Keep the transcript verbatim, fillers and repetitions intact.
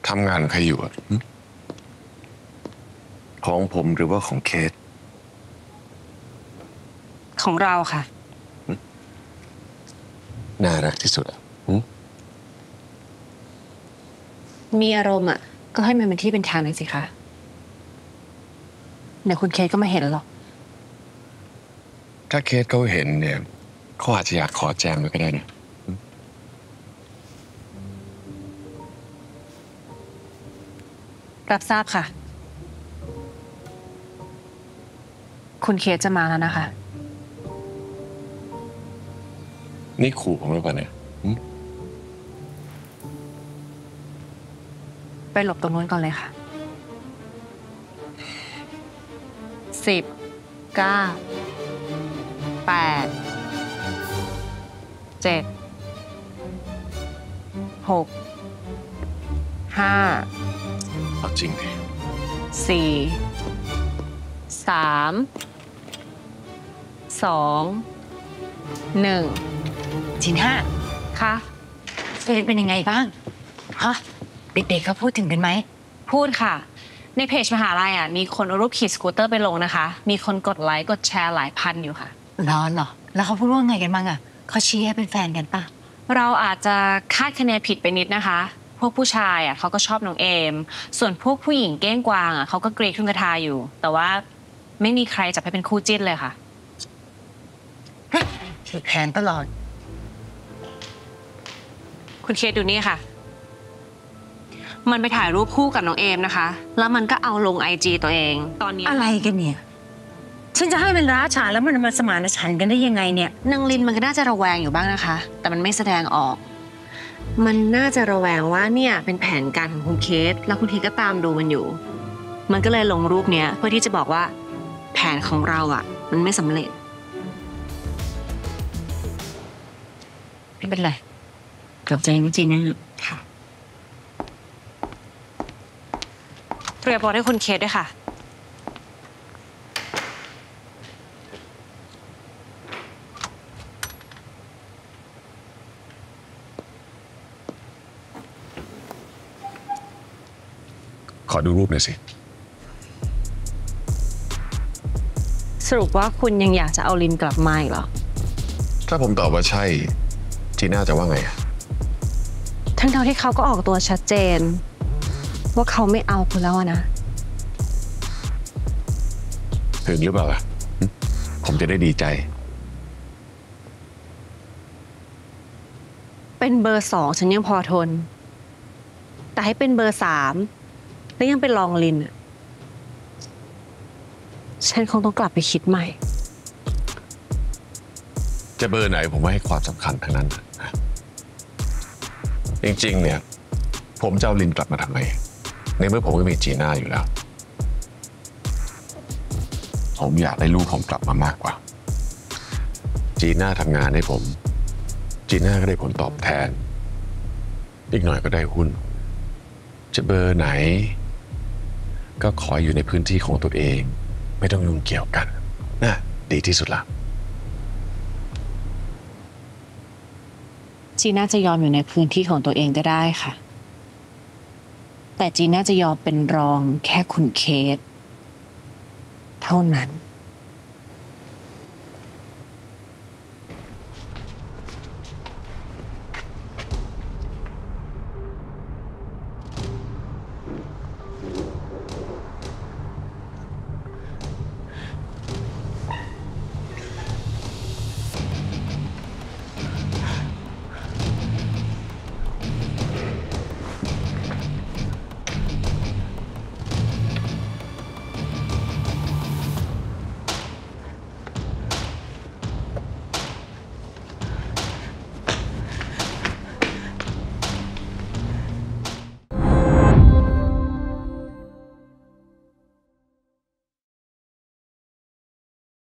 ทำงานใครอยู่อะของผมหรือว่าของเคสของเราค่ะน่ารักที่สุดอ่ะมีอารมณ์อ่ะก็ให้มันเป็นที่เป็นทางหน่อยสิคะเดี๋ยวคุณเคสก็มาเห็นหรอกถ้าเคสเขาเห็นเนี่ยเขาอาจจะอยากขอแจมด้วยก็ได้นะรับทราบค่ะคุณเคสจะมาแล้วนะคะนี่ขู่ผมหรือเปล่าเนี่ยไปหลบตรงนู้นก่อนเลยค่ะสิบเก้าแปดเจ็ดหกห้าเอาจริงดิสี่สามสองหนึ่งจีน่าค่ะเฟนเป็นยังไงบ้างฮะเด็กๆเขาพูดถึงกันไหมพูดค่ะในเพจมหาลัยอ่ะมีคนเอารูปขี่สกูตเตอร์ไปลงนะคะมีคนกดไลค์กดแชร์หลายพันอยู่ค่ะร้อนเหรอแล้วเขาพูดว่าไงกันบ้างอ่ะเขาชี้ให้เป็นแฟนกันป่ะเราอาจจะคาดคะเนผิดไปนิดนะคะพวกผู้ชายอ่ะเขาก็ชอบน้องเอมส่วนพวกผู้หญิงเก้งกวางอ่ะเขาก็เกรีดขึ้นกระทาอยู่แต่ว่าไม่มีใครจับให้เป็นคู่จิ้นเลยค่ะถือแผนตลอดคุณเคสดูนี่ค่ะมันไปถ่ายรูปคู่กับน้องเอมนะคะแล้วมันก็เอาลงไอจีตัวเองตอนนี้อะไรกันเนี่ยฉันจะให้มันร้าฉานแล้วมันมาสมานฉันท์กันได้ยังไงเนี่ยนางลินมันก็น่าจะระแวงอยู่บ้างนะคะแต่มันไม่แสดงออกมันน่าจะระแวงว่าเนี่ยเป็นแผนการของคุณเคสแล้วคุณเคสก็ตามดูมันอยู่มันก็เลยลงรูปเนี้ยเพื่อที่จะบอกว่าแผนของเราอ่ะมันไม่สำเร็จไม่เป็นไรกลับใจจริงๆนะค่ะเตรียมบอลให้คุณเคสด้วยค่ะขอดูรูปหน่อยสิสรุปว่าคุณยังอยากจะเอาลินกลับมาอีกเหรอถ้าผมตอบว่าใช่จีน่าจะว่าไงทั้งๆที่เขาก็ออกตัวชัดเจนว่าเขาไม่เอาคุณแล้วนะถึงหรือเปล่าล่ะผมจะได้ดีใจเป็นเบอร์สองฉันยังพอทนแต่ให้เป็นเบอร์สามแล้วยังเป็นรองลินฉันคงต้องกลับไปคิดใหม่จะเบอร์ไหนผมไม่ให้ความสำคัญทั้งนั้นจริงๆเนี่ยผมจะเอาลินกลับมาทำไมในเมื่อผมก็มีจีน่าอยู่แล้วผมอยากได้ลูกผมกลับมามากกว่าจีน่าทำงานให้ผมจีน่าก็ได้ผลตอบแทนอีกหน่อยก็ได้หุ้นจะเบอร์ไหนก็ขออยู่ในพื้นที่ของตัวเองไม่ต้องยุ่งเกี่ยวกันน่ะดีที่สุดละจีน่าจะยอมอยู่ในพื้นที่ของตัวเองก็ได้ค่ะแต่จีน่าจะยอมเป็นรองแค่คุณเคสเท่านั้น